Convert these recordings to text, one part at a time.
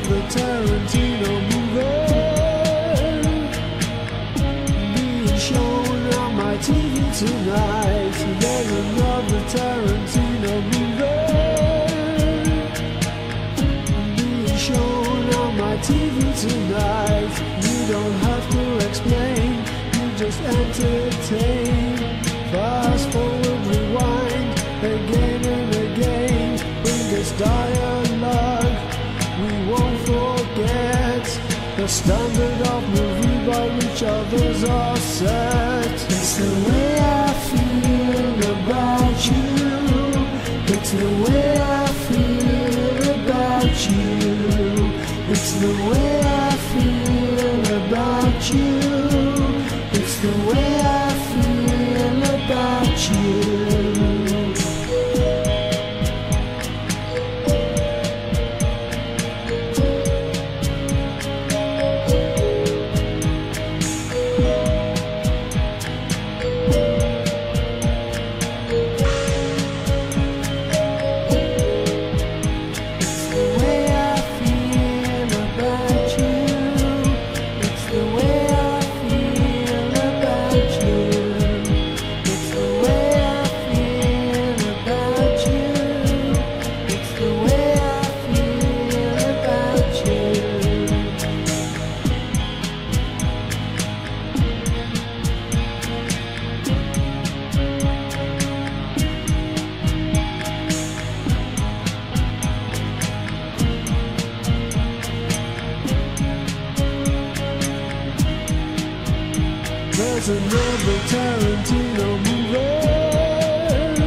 another Tarantino movie being shown on my TV tonight. There's another Tarantino movie being shown on my TV tonight. You don't have to explain, you just entertain. Fast forward, rewind, again and again. Bring us dialogue, we won't forget the standard of movie by which others are set. It's the way I feel about you. It's the way I feel about you. It's the way I feel about you. It's the way I feel about you. There's another Tarantino movie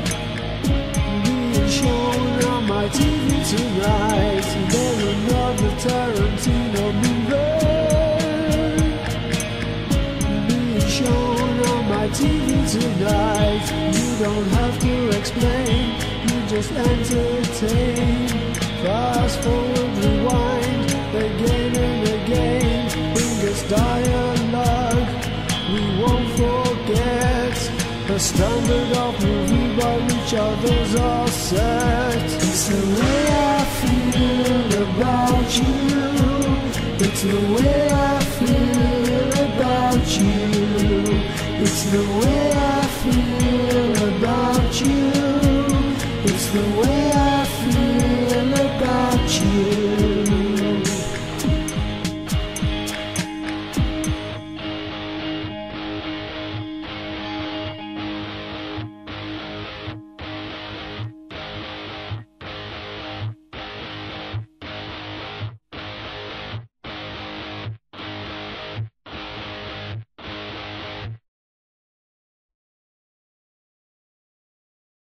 being shown on my TV tonight. There's another Tarantino movie being shown on my TV tonight. You don't have to explain, you just entertain. Fast forward, rewind, again and again. Bring us dialogue, we won't forget the standard of movie by which others are set. It's the way I feel about you. It's the way I